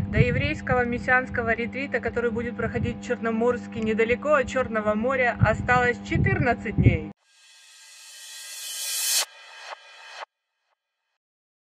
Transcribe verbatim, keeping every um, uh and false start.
До еврейского мессианского ретрита, который будет проходить в Черноморске, недалеко от Черного моря, осталось четырнадцать дней.